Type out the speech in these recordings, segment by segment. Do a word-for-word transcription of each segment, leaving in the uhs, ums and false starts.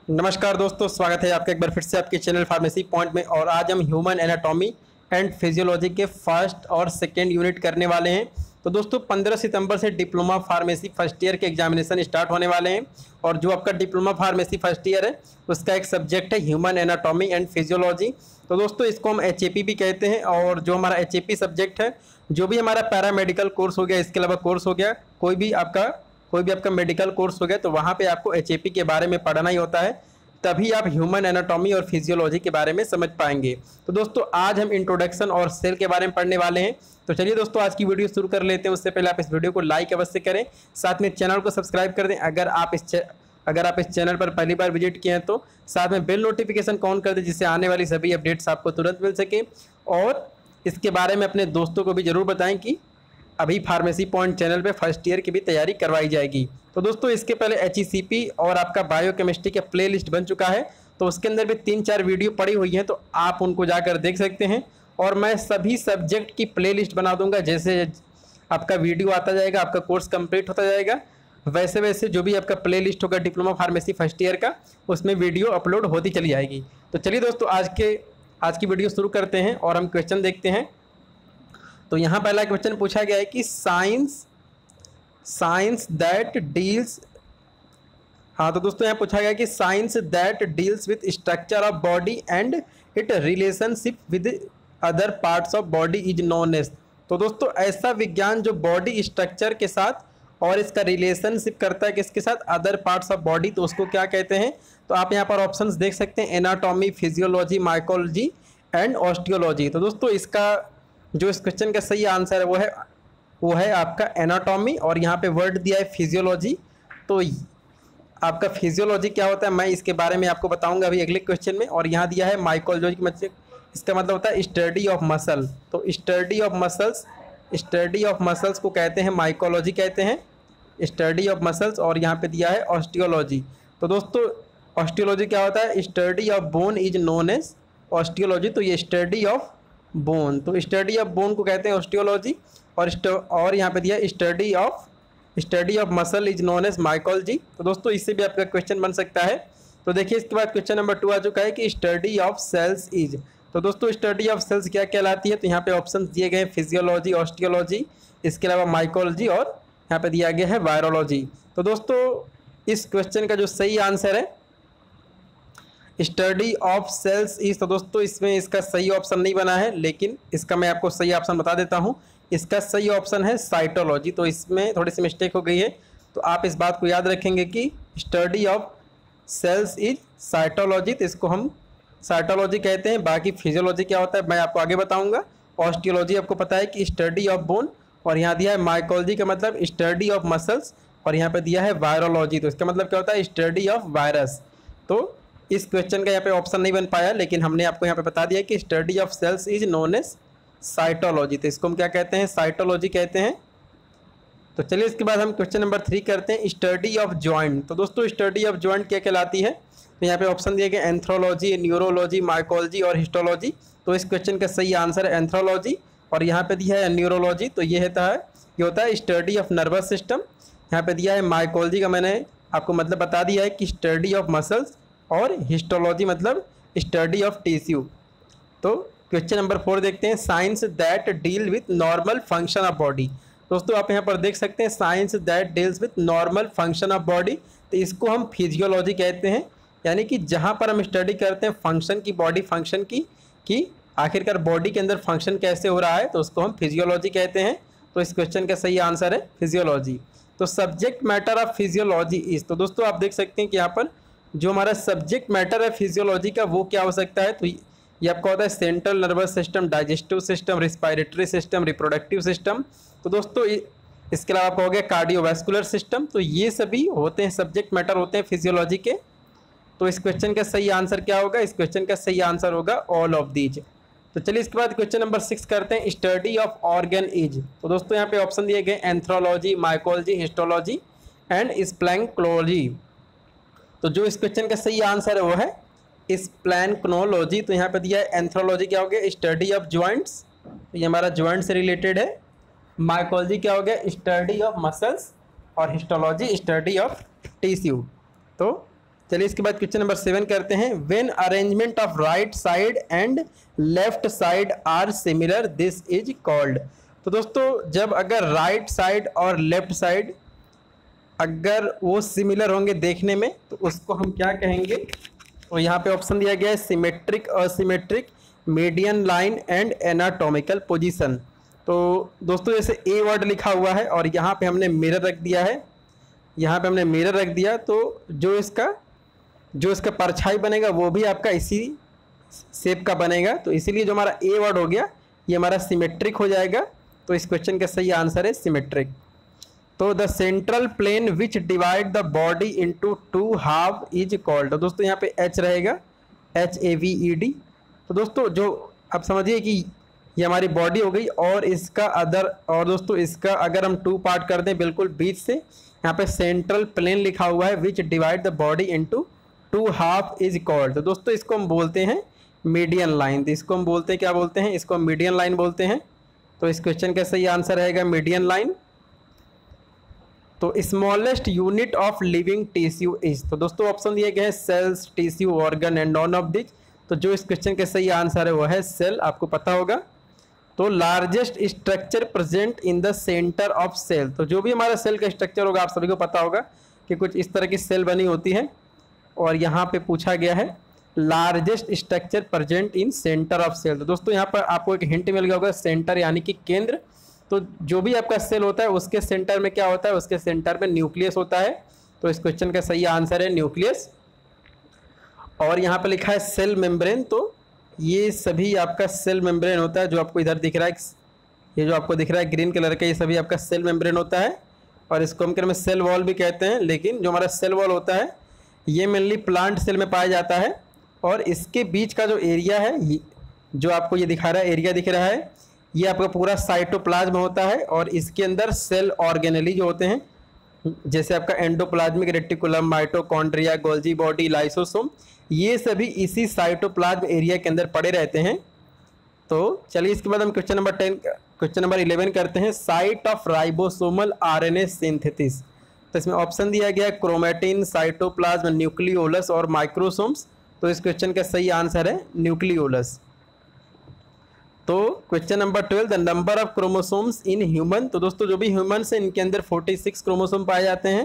नमस्कार दोस्तों, स्वागत है आपका एक बार फिर से आपके चैनल फार्मेसी पॉइंट में। और आज हम ह्यूमन एनाटॉमी एंड फिजियोलॉजी के फर्स्ट और सेकेंड यूनिट करने वाले हैं। तो दोस्तों पंद्रह सितंबर से डिप्लोमा फार्मेसी फर्स्ट ईयर के एग्जामिनेशन स्टार्ट होने वाले हैं। और जो आपका डिप्लोमा फार्मेसी फर्स्ट ईयर है उसका एक सब्जेक्ट है ह्यूमन एनाटॉमी एंड फिजियोलॉजी। तो दोस्तों इसको हम एच ए पी भी कहते हैं। और जो हमारा एच ए पी सब्जेक्ट है, जो भी हमारा पैरामेडिकल कोर्स हो गया, इसके अलावा कोर्स हो गया, कोई भी आपका कोई भी आपका मेडिकल कोर्स हो गया, तो वहाँ पे आपको एच ए पी के बारे में पढ़ना ही होता है, तभी आप ह्यूमन एनाटॉमी और फिजियोलॉजी के बारे में समझ पाएंगे। तो दोस्तों आज हम इंट्रोडक्शन और सेल के बारे में पढ़ने वाले हैं। तो चलिए दोस्तों आज की वीडियो शुरू कर लेते हैं। उससे पहले आप इस वीडियो को लाइक अवश्य करें, साथ में चैनल को सब्सक्राइब कर दें। अगर आप इस अगर आप इस चैनल पर पहली बार विजिट किए हैं तो साथ में बेल नोटिफिकेशन ऑन कर दें, जिससे आने वाली सभी अपडेट्स आपको तुरंत मिल सके। और इसके बारे में अपने दोस्तों को भी ज़रूर बताएं कि अभी फार्मेसी पॉइंट चैनल पे फर्स्ट ईयर की भी तैयारी करवाई जाएगी। तो दोस्तों इसके पहले एच ई सी पी और आपका बायोकेमिस्ट्री का प्ले लिस्ट बन चुका है, तो उसके अंदर भी तीन चार वीडियो पड़ी हुई हैं, तो आप उनको जाकर देख सकते हैं। और मैं सभी सब्जेक्ट की प्ले लिस्ट बना दूंगा, जैसे आपका वीडियो आता जाएगा, आपका कोर्स कंप्लीट होता जाएगा, वैसे वैसे जो भी आपका प्ले लिस्ट होगा डिप्लोमा फार्मेसी फर्स्ट ईयर का, उसमें वीडियो अपलोड होती चली जाएगी। तो चलिए दोस्तों आज के आज की वीडियो शुरू करते हैं और हम क्वेश्चन देखते हैं। तो यहाँ पहला क्वेश्चन पूछा गया है कि साइंस साइंस दैट डील्स हाँ तो दोस्तों यहाँ पूछा गया कि science that deals with structure of body and it relationship with other parts of body is known as. तो दोस्तों ऐसा विज्ञान जो बॉडी स्ट्रक्चर के साथ और इसका रिलेशनशिप करता है किसके साथ, अदर पार्ट्स ऑफ बॉडी, तो उसको क्या कहते हैं। तो आप यहाँ पर ऑप्शंस देख सकते हैं, anatomy, physiology, mycology and osteology. तो दोस्तों इसका जो इस क्वेश्चन का सही आंसर है वो है वो है आपका एनाटॉमी। और यहाँ पे वर्ड दिया है फिजियोलॉजी। तो आपका फिजियोलॉजी क्या होता है मैं इसके बारे में आपको बताऊंगा अभी अगले क्वेश्चन में। और यहाँ दिया है माइकोलॉजी, मतलब इसका मतलब होता है स्टडी ऑफ मसल। तो study of muscles study of muscles को कहते हैं माइकोलॉजी कहते हैं, स्टडी ऑफ मसल्स। और यहाँ पे दिया है ऑस्टियोलॉजी। तो दोस्तों ऑस्टियोलॉजी क्या होता है, study of bone is known as osteology. तो ये स्टडी ऑफ बोन, तो स्टडी ऑफ बोन को कहते हैं ऑस्टियोलॉजी। और और यहाँ पे दिया study of study of muscle is known as mycology. तो दोस्तों इससे भी आपका क्वेश्चन बन सकता है। तो देखिए इसके बाद क्वेश्चन नंबर टू आ चुका है कि स्टडी ऑफ सेल्स इज। तो दोस्तों स्टडी ऑफ सेल्स क्या कहलाती है, तो यहाँ पे ऑप्शन दिए गए हैं फिजियोलॉजी, ऑस्टियोलॉजी, इसके अलावा माइकोलॉजी और यहाँ पे दिया गया है वायरोलॉजी। तो दोस्तों इस क्वेश्चन का जो सही आंसर है स्टडी ऑफ सेल्स इज। तो दोस्तों इसमें इसका सही ऑप्शन नहीं बना है, लेकिन इसका मैं आपको सही ऑप्शन बता देता हूँ। इसका सही ऑप्शन है साइटोलॉजी। तो इसमें थोड़ी सी मिस्टेक हो गई है, तो आप इस बात को याद रखेंगे कि study of cells is cytology. तो इसको हम साइटोलॉजी कहते हैं। बाकी फिजियोलॉजी क्या होता है मैं आपको आगे बताऊँगा। ऑस्टियोलॉजी आपको पता है कि स्टडी ऑफ बोन, और यहाँ दिया है माइकोलॉजी का मतलब स्टडी ऑफ मसल्स, और यहाँ पे दिया है वायरोलॉजी। तो इसका मतलब क्या होता है, स्टडी ऑफ वायरस। तो इस क्वेश्चन का यहाँ पे ऑप्शन नहीं बन पाया, लेकिन हमने आपको यहाँ पे बता दिया कि study of cells is known as cytology. तो इसको हम क्या कहते हैं, साइटोलॉजी कहते हैं। तो चलिए इसके बाद हम क्वेश्चन नंबर थ्री करते हैं, स्टडी ऑफ जॉइंट। तो दोस्तों स्टडी ऑफ जॉइंट क्या कहलाती है, तो यहाँ पे ऑप्शन दिए गए एंथ्रोलॉजी, न्यूरोलॉजी, माइकोलॉजी और हिस्टोलॉजी। तो इस क्वेश्चन का सही आंसर है एंथ्रोलॉजी। और यहाँ पे दिया है न्यूरोलॉजी, तो ये होता है ये होता है स्टडी ऑफ नर्वस सिस्टम। यहाँ पे दिया है माइकोलॉजी का मैंने आपको मतलब बता दिया है कि स्टडी ऑफ मसल्स, और हिस्टोलॉजी मतलब स्टडी ऑफ टिश्यू। तो क्वेश्चन नंबर फोर देखते हैं, science that deal with normal function of body. दोस्तों आप यहाँ पर देख सकते हैं science that deals with normal function of body. तो इसको हम फिजियोलॉजी कहते हैं, यानी कि जहाँ पर हम स्टडी करते हैं फंक्शन की, बॉडी फंक्शन की कि आखिरकार बॉडी के अंदर फंक्शन कैसे हो रहा है, तो उसको हम फिजियोलॉजी कहते हैं। तो इस क्वेश्चन का सही आंसर है फिजियोलॉजी। तो subject matter of physiology is. तो दोस्तों आप देख सकते हैं कि यहाँ पर जो हमारा सब्जेक्ट मैटर है फिजियोलॉजी का वो क्या हो सकता है, तो ये आपका होता है central nervous system, digestive system, respiratory system, reproductive system. तो दोस्तों इसके अलावा आपका हो गया कार्डियोवैस्कुलर सिस्टम। तो ये सभी होते हैं सब्जेक्ट मैटर होते हैं फिजियोलॉजी के। तो इस क्वेश्चन का सही आंसर क्या होगा, इस क्वेश्चन का सही आंसर होगा ऑल ऑफ दीज। तो चलिए इसके बाद क्वेश्चन नंबर सिक्स करते हैं, स्टडी ऑफ ऑर्गन इज। तो दोस्तों यहाँ पे ऑप्शन दिए गए arthrology, mycology, histology and splanchnology. तो जो इस क्वेश्चन का सही आंसर है वो है स्प्लैंकोलॉजी। तो यहाँ पे दिया है एंथ्रोलॉजी क्या हो गया, स्टडी ऑफ जॉइंट्स, तो ये हमारा जॉइंट से रिलेटेड है। माइकोलॉजी क्या हो गया, स्टडी ऑफ मसल्स, और हिस्टोलॉजी स्टडी ऑफ टिश्यू। तो चलिए इसके बाद क्वेश्चन नंबर सेवन करते हैं। When arrangement of right side and left side are similar this is called. तो दोस्तों जब अगर राइट साइड और लेफ्ट साइड अगर वो सिमिलर होंगे देखने में तो उसको हम क्या कहेंगे। तो यहाँ पे ऑप्शन दिया गया है symmetric, asymmetric, median line and anatomical position. तो दोस्तों जैसे ए वर्ड लिखा हुआ है और यहाँ पे हमने मिरर रख दिया है, यहाँ पे हमने मिरर रख दिया, तो जो इसका जो इसका परछाई बनेगा वो भी आपका इसी शेप का बनेगा। तो इसीलिए जो हमारा ए वर्ड हो गया ये हमारा सिमेट्रिक हो जाएगा। तो इस क्वेश्चन का सही आंसर है सिमेट्रिक। तो the central plane which divide the body into two half is called. तो दोस्तों यहाँ पे एच रहेगा, H A V E D. तो दोस्तों जो आप समझिए कि ये हमारी बॉडी हो गई और इसका अदर, और दोस्तों इसका अगर हम टू पार्ट कर दें बिल्कुल बीच से, यहाँ पे सेंट्रल प्लेन लिखा हुआ है which divide the body into two half is called. तो दोस्तों इसको हम बोलते हैं मीडियन लाइन। तो इसको हम बोलते हैं, क्या बोलते हैं, इसको हम मीडियन लाइन बोलते हैं। तो इस क्वेश्चन का सही आंसर रहेगा मीडियन लाइन। तो smallest unit of living tissue is. तो दोस्तों ऑप्शन दिया गया है cells, tissue, organ and none of this. तो जो इस क्वेश्चन का सही आंसर है वो है सेल, आपको पता होगा। तो largest structure present in the centre of cell. तो जो भी हमारा सेल का स्ट्रक्चर होगा आप सभी को पता होगा कि कुछ इस तरह की सेल बनी होती है, और यहाँ पे पूछा गया है largest structure present in centre of cell. तो दोस्तों यहाँ पर आपको एक हिंट मिल गया होगा, सेंटर यानी कि केंद्र। तो जो भी आपका सेल होता है उसके सेंटर में क्या होता है, उसके सेंटर में न्यूक्लियस होता है। तो इस क्वेश्चन का सही आंसर है न्यूक्लियस। और यहाँ पे लिखा है सेल मेम्ब्रेन। तो ये सभी आपका सेल मेम्ब्रेन होता है, जो आपको इधर दिख रहा है, ये जो आपको दिख रहा है ग्रीन कलर का, ये सभी आपका सेल मेम्ब्रेन होता है। और इसको हम में सेल वॉल भी कहते हैं। लेकिन जो हमारा सेल वॉल होता है ये मेनली प्लांट सेल में पाया जाता है, और इसके बीच का जो एरिया है, जो आपको ये दिखा रहा है एरिया दिख रहा है, ये आपका पूरा साइटोप्लाज्म होता है। और इसके अंदर सेल ऑर्गेनेली जो होते हैं, जैसे आपका endoplasmic reticulum, mitochondria, Golgi body, lysosome, ये सभी इसी साइटोप्लाज्म एरिया के अंदर पड़े रहते हैं। तो चलिए इसके बाद हम question number ten question number eleven करते हैं। Site of ribosomal RNA synthesis. तो इसमें ऑप्शन दिया गया है क्रोमेटिन, साइटोप्लाज्म, न्यूक्लियोलस और माइक्रोसोम्स। तो इस क्वेश्चन का सही आंसर है न्यूक्लियोलस। तो question number twelve, the number of chromosomes in human. तो दोस्तों जो भी ह्यूमन्स हैं इनके अंदर छियालीस क्रोमोसोम पाए जाते हैं।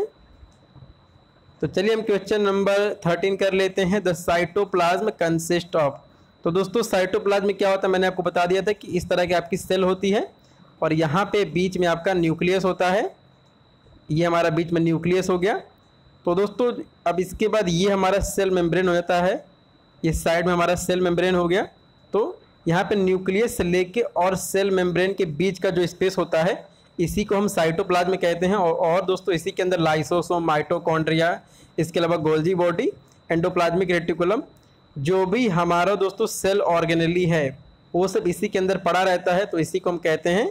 तो चलिए हम क्वेश्चन नंबर थर्टीन कर लेते हैं। The cytoplasm consist of. तो दोस्तों साइटोप्लाज्म में क्या होता है, मैंने आपको बता दिया था कि इस तरह की आपकी सेल होती है, और यहाँ पे बीच में आपका न्यूक्लियस होता है। ये हमारा बीच में न्यूक्लियस हो गया। तो दोस्तों अब इसके बाद ये हमारा सेल मेम्ब्रेन हो जाता है, ये साइड में हमारा सेल मेम्ब्रेन हो गया। तो यहाँ पे न्यूक्लियस से लेके और सेल मेम्ब्रेन के बीच का जो स्पेस होता है इसी को हम साइटोप्लाज्म कहते हैं। और, और दोस्तों इसी के अंदर लाइसोसोम, माइटोकॉन्ड्रिया, इसके अलावा गोल्जी बॉडी, एंडोप्लाज्मिक रेटिकुलम, जो भी हमारा दोस्तों सेल ऑर्गेनेली है वो सब इसी के अंदर पड़ा रहता है। तो इसी को हम कहते हैं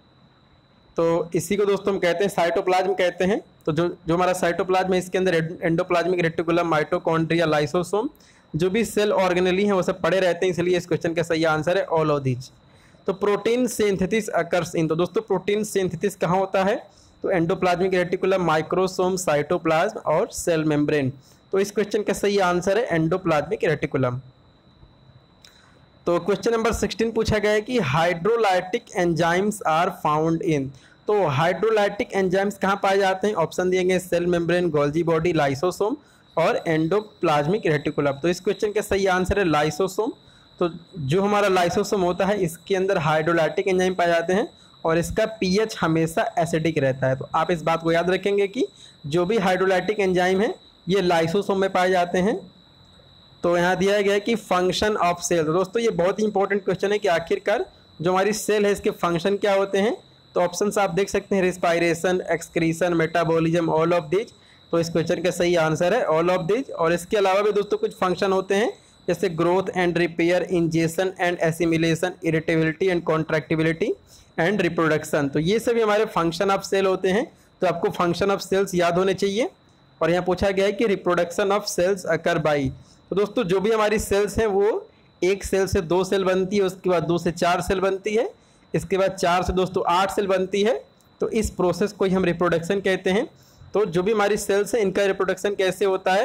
तो इसी को दोस्तों हम कहते हैं साइटोप्लाज्म कहते हैं। तो जो जो हमारा साइटोप्लाज्म है इसके अंदर एंडोप्लाज्मिक रेटिकुलम, माइटोकॉन्ड्रिया, लाइसोसोम, जो भी सेल ऑर्गेनेली हैं वो सब पड़े रहते हैं। इसलिए इस क्वेश्चन का सही आंसर है ऑल ऑफ दीज। तो प्रोटीन सिंथेसिस अकर्स इन। तो दोस्तों प्रोटीन सिंथेसिस कहाँ होता है, तो एंडोप्लाज्मिक रेटिकुलम, माइक्रोसोम, साइटोप्लाज्म और सेल मेम्ब्रेन। तो इस क्वेश्चन का सही आंसर है एंडोप्लाज्मिक रेटिकुलम। तो क्वेश्चन नंबर सिक्सटीन पूछा गया है कि hydrolytic enzymes are found in. तो हाइड्रोलाइटिक एंजाइम्स कहाँ पाए जाते हैं, ऑप्शन दिए गए cell membrane, Golgi body, lysosome और एंडोप्लाज्मिक रेटिकुलम। तो इस क्वेश्चन का सही आंसर है लाइसोसोम। तो जो हमारा लाइसोसोम होता है इसके अंदर हाइड्रोलाइटिक एंजाइम पाए जाते हैं, और इसका पीएच हमेशा एसिडिक रहता है। तो आप इस बात को याद रखेंगे कि जो भी हाइड्रोलाइटिक एंजाइम है ये लाइसोसोम में पाए जाते हैं। तो यहाँ दिया गया है कि फंक्शन ऑफ सेल। तो दोस्तों ये बहुत ही इंपॉर्टेंट क्वेश्चन है कि आखिरकार जो हमारी सेल है इसके फंक्शन क्या होते हैं। तो ऑप्शंस आप देख सकते हैं, respiration, excretion, metabolism, all of these. तो इस क्वेश्चन का सही आंसर है ऑल ऑफ दिज। और इसके अलावा भी दोस्तों कुछ फंक्शन होते हैं जैसे growth and repair, ingestion and assimilation, irritability and contractibility and reproduction. तो ये सभी हमारे फंक्शन ऑफ सेल होते हैं। तो आपको फंक्शन ऑफ सेल्स याद होने चाहिए। और यहाँ पूछा गया है कि reproduction of cells occur by. तो दोस्तों जो भी हमारी सेल्स हैं वो एक सेल से दो सेल बनती है, उसके बाद दो से चार सेल बनती है, इसके बाद चार से दोस्तों आठ सेल बनती है। तो इस प्रोसेस को ही हम रिप्रोडक्शन कहते हैं। तो जो भी हमारी सेल्स हैं इनका रिप्रोडक्शन कैसे होता है,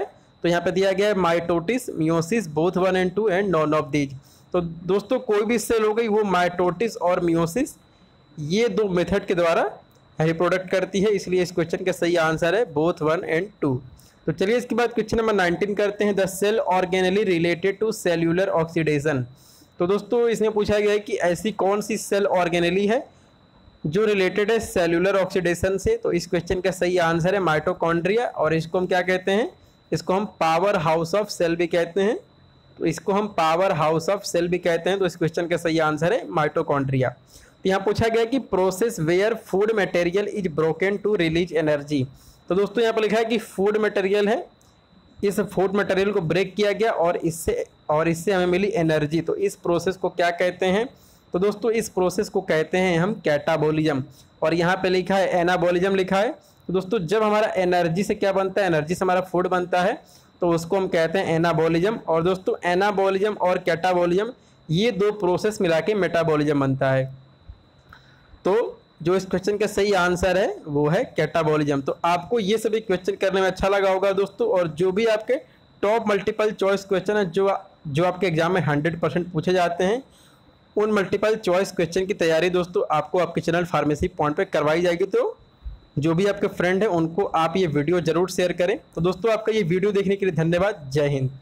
तो यहाँ पे दिया गया है mitosis, meiosis, both one and two and none of these. तो दोस्तों कोई भी सेल हो गई वो माइटोटिस और मियोसिस ये दो मेथड के द्वारा रिप्रोडक्ट करती है, इसलिए इस क्वेश्चन का सही आंसर है बोथ वन एंड टू। तो चलिए इसके बाद क्वेश्चन नंबर नाइनटीन करते हैं। The cell organelle related to cellular oxidation. तो दोस्तों इसमें पूछा गया है कि ऐसी कौन सी सेल ऑर्गेनली है जो रिलेटेड है सेल्यूलर ऑक्सीडेशन से। तो इस क्वेश्चन का सही आंसर है माइटोकॉन्ड्रिया, और इसको हम क्या कहते हैं, इसको हम पावर हाउस ऑफ सेल भी कहते हैं। तो इसको हम पावर हाउस ऑफ सेल भी कहते हैं। तो इस क्वेश्चन का सही आंसर है माइटोकॉन्ड्रिया। तो यहाँ पूछा गया कि process where food material is broken to release energy. तो दोस्तों यहाँ पर लिखा है कि फूड मटेरियल है, इस फूड मटेरियल को ब्रेक किया गया और इससे और इससे हमें मिली एनर्जी। तो इस प्रोसेस को क्या कहते हैं, तो दोस्तों इस प्रोसेस को कहते हैं हम कैटाबोलिज्म, और यहाँ पे लिखा है एनाबोलिज्म लिखा है। तो दोस्तों जब हमारा एनर्जी से क्या बनता है, एनर्जी से हमारा फूड बनता है, तो उसको हम कहते हैं एनाबोलिज्म। और दोस्तों एनाबोलिज्म और कैटाबोलिज्म ये दो प्रोसेस मिला के मेटाबोलिज्म बनता है। तो जो इस क्वेश्चन का सही आंसर है वो है कैटाबोलिज्म। तो आपको ये सभी क्वेश्चन करने में अच्छा लगा होगा दोस्तों, और जो भी आपके टॉप मल्टीपल चॉइस क्वेश्चन है जो जो आपके एग्जाम में हंड्रेड परसेंट पूछे जाते हैं, उन मल्टीपल चॉइस क्वेश्चन की तैयारी दोस्तों आपको आपके चैनल फार्मेसी पॉइंट पे करवाई जाएगी। तो जो भी आपके फ्रेंड है उनको आप ये वीडियो जरूर शेयर करें। तो दोस्तों आपका ये वीडियो देखने के लिए धन्यवाद। जय हिंद।